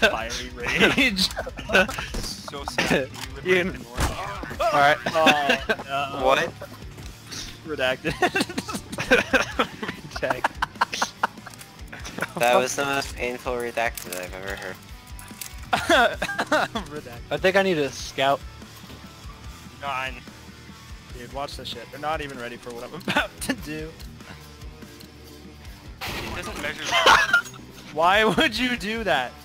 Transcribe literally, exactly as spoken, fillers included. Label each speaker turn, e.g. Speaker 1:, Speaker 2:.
Speaker 1: fiery rage.
Speaker 2: So sad. Can you
Speaker 3: Ian.
Speaker 2: rip more?
Speaker 3: Alright.
Speaker 1: Oh, no.
Speaker 4: What?
Speaker 1: Redacted.
Speaker 3: Tag.
Speaker 4: That was the most painful redacted I've ever heard.
Speaker 1: Redacted.
Speaker 3: I think I need a scout.
Speaker 1: Nine. Dude, watch this shit. They're not even ready for what I'm about to do.
Speaker 2: It doesn't measure.
Speaker 1: Why would you do that?